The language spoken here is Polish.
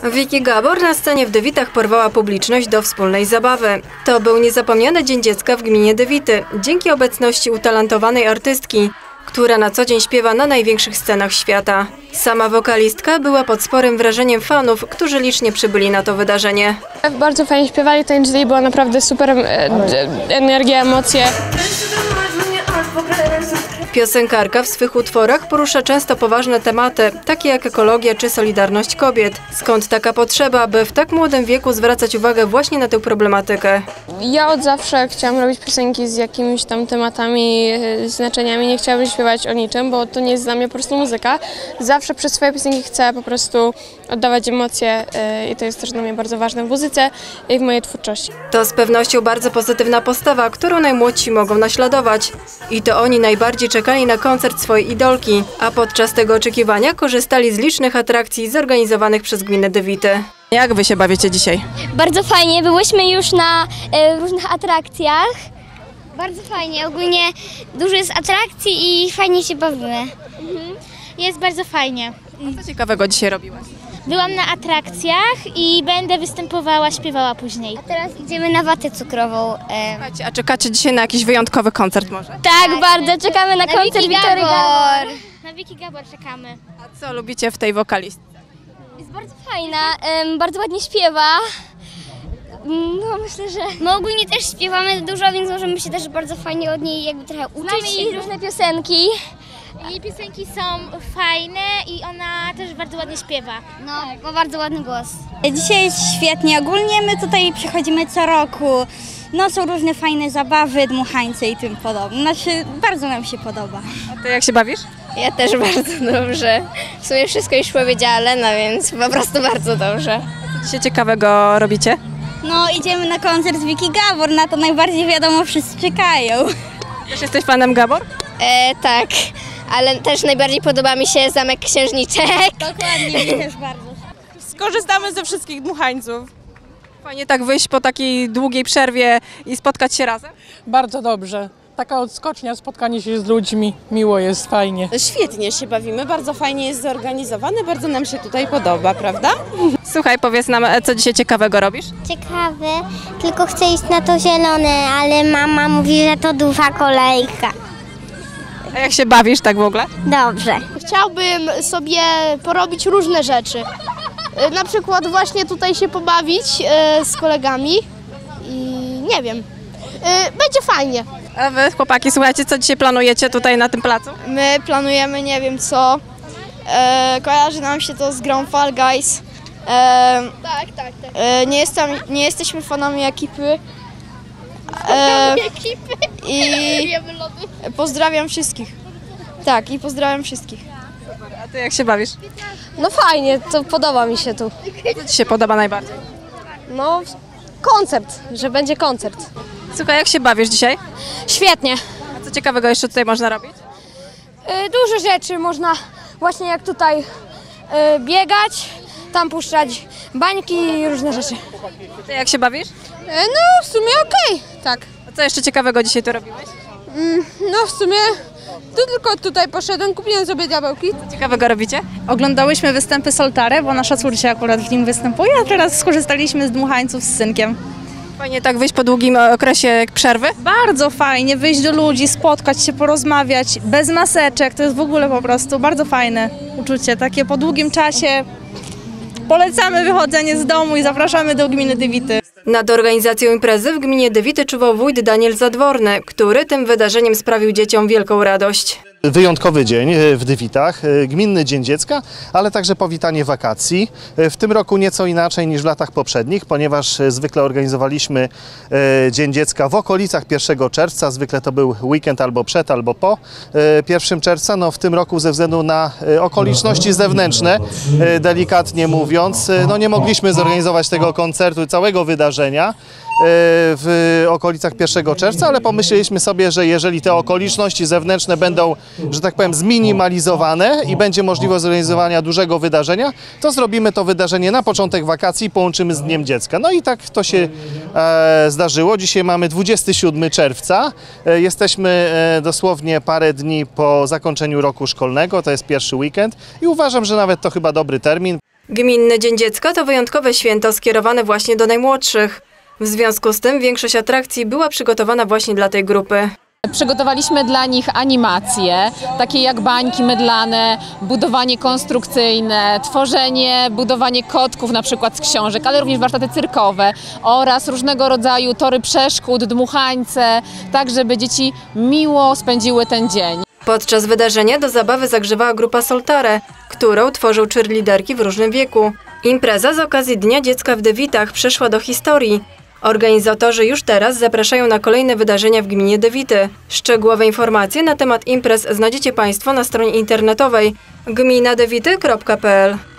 Vicky Gabor na scenie w Dewitach porwała publiczność do wspólnej zabawy. To był niezapomniany Dzień Dziecka w gminie Dewity, dzięki obecności utalentowanej artystki, która na co dzień śpiewa na największych scenach świata. Sama wokalistka była pod sporym wrażeniem fanów, którzy licznie przybyli na to wydarzenie. Bardzo fajnie śpiewali, tańczyli, była naprawdę super energia, emocje. Piosenkarka w swych utworach porusza często poważne tematy, takie jak ekologia czy solidarność kobiet. Skąd taka potrzeba, by w tak młodym wieku zwracać uwagę właśnie na tę problematykę? Ja od zawsze chciałam robić piosenki z jakimiś tam tematami, znaczeniami. Nie chciałabym śpiewać o niczym, bo to nie jest dla mnie po prostu muzyka. Zawsze przez swoje piosenki chcę po prostu oddawać emocje i to jest też dla mnie bardzo ważne w muzyce i w mojej twórczości. To z pewnością bardzo pozytywna postawa, którą najmłodsi mogą naśladować. I to oni najbardziej czekali na koncert swojej idolki, a podczas tego oczekiwania korzystali z licznych atrakcji zorganizowanych przez gminę Dewity. Jak wy się bawicie dzisiaj? Bardzo fajnie, byłyśmy już na różnych atrakcjach. Bardzo fajnie, ogólnie dużo jest atrakcji i fajnie się bawimy. Jest bardzo fajnie. Co ciekawego dzisiaj robiłaś? Byłam na atrakcjach i będę występowała, śpiewała później. A teraz idziemy na watę cukrową. A czekacie dzisiaj na jakiś wyjątkowy koncert może? Tak, bardzo czekamy na koncert Wiktorii Gabor. Na Vicky Gabor czekamy. A co lubicie w tej wokalistce? Jest bardzo fajna, bardzo ładnie śpiewa. No myślę, że... My ogólnie też śpiewamy dużo, więc możemy się też bardzo fajnie od niej jakby trochę uczyć. Znamy jej różne piosenki. Jej piosenki są fajne i ona też bardzo ładnie śpiewa. No, ma bardzo ładny głos. Dzisiaj jest świetnie. Ogólnie my tutaj przychodzimy co roku. No są różne fajne zabawy, dmuchańce i tym podobne. Znaczy, bardzo nam się podoba. A ty jak się bawisz? Ja też bardzo dobrze. W sumie wszystko już powiedziała Lena, więc po prostu bardzo dobrze. Co dzisiaj ciekawego robicie? No idziemy na koncert z Vicky Gabor, na to najbardziej wiadomo wszyscy czekają. Też jesteś fanem Gabor? Tak, ale też najbardziej podoba mi się Zamek Księżniczek. Dokładnie, mi też bardzo. Skorzystamy ze wszystkich dmuchańców. Fajnie tak wyjść po takiej długiej przerwie i spotkać się razem? Bardzo dobrze. Taka odskocznia, spotkanie się z ludźmi, miło jest, fajnie. Świetnie się bawimy, bardzo fajnie jest zorganizowane, bardzo nam się tutaj podoba, prawda? Słuchaj, powiedz nam, co dzisiaj ciekawego robisz? Ciekawy, tylko chcę iść na to zielone, ale mama mówi, że to duża kolejka. A jak się bawisz tak w ogóle? Dobrze. Chciałbym sobie porobić różne rzeczy. Na przykład właśnie tutaj się pobawić z kolegami i nie wiem, będzie fajnie. A wy, chłopaki, słuchajcie, co dzisiaj planujecie tutaj na tym placu? My planujemy nie wiem co, kojarzy nam się to z grą Fall Guys. Tak. Nie jesteśmy fanami ekipy. I pozdrawiam wszystkich. Tak, i pozdrawiam wszystkich. A ty jak się bawisz? No fajnie, to podoba mi się tu. Co ci się podoba najbardziej? No koncert, że będzie koncert. Słuchaj, jak się bawisz dzisiaj? Świetnie. A co ciekawego jeszcze tutaj można robić? Dużo rzeczy można właśnie jak tutaj biegać, tam puszczać bańki i różne rzeczy. Ty jak się bawisz? No w sumie okej, tak. A co jeszcze ciekawego dzisiaj tu robiłeś? No w sumie to tylko tutaj poszedłem, kupiłem sobie diabełki. Co ciekawego robicie? Oglądałyśmy występy Soltare, bo nasza córcia akurat w nim występuje, a teraz skorzystaliśmy z dmuchańców z synkiem. Fajnie tak wyjść po długim okresie przerwy? Bardzo fajnie wyjść do ludzi, spotkać się, porozmawiać, bez maseczek, to jest w ogóle po prostu bardzo fajne uczucie, takie po długim czasie. Polecamy wychodzenie z domu i zapraszamy do gminy Dewity. Nad organizacją imprezy w gminie Dewity czuwał wójt Daniel Zadworny, który tym wydarzeniem sprawił dzieciom wielką radość. Wyjątkowy dzień w Dewitach, gminny Dzień Dziecka, ale także powitanie wakacji. W tym roku nieco inaczej niż w latach poprzednich, ponieważ zwykle organizowaliśmy Dzień Dziecka w okolicach 1 czerwca. Zwykle to był weekend albo przed, albo po 1 czerwca. No, w tym roku ze względu na okoliczności zewnętrzne, delikatnie mówiąc, no, nie mogliśmy zorganizować tego koncertu i całego wydarzenia w okolicach 1 czerwca, ale pomyśleliśmy sobie, że jeżeli te okoliczności zewnętrzne będą, że tak powiem, zminimalizowane i będzie możliwość zorganizowania dużego wydarzenia, to zrobimy to wydarzenie na początek wakacji i połączymy z Dniem Dziecka. No i tak to się zdarzyło. Dzisiaj mamy 27 czerwca. Jesteśmy dosłownie parę dni po zakończeniu roku szkolnego, to jest pierwszy weekend i uważam, że nawet to chyba dobry termin. Gminny Dzień Dziecka to wyjątkowe święto skierowane właśnie do najmłodszych. W związku z tym większość atrakcji była przygotowana właśnie dla tej grupy. Przygotowaliśmy dla nich animacje, takie jak bańki mydlane, budowanie konstrukcyjne, budowanie kotków na przykład z książek, ale również warsztaty cyrkowe oraz różnego rodzaju tory przeszkód, dmuchańce, tak żeby dzieci miło spędziły ten dzień. Podczas wydarzenia do zabawy zagrzewała grupa Soltare, którą tworzył cheerleaderki w różnym wieku. Impreza z okazji Dnia Dziecka w Dewitach przeszła do historii. Organizatorzy już teraz zapraszają na kolejne wydarzenia w gminie Dewity. Szczegółowe informacje na temat imprez znajdziecie Państwo na stronie internetowej gminadewity.pl.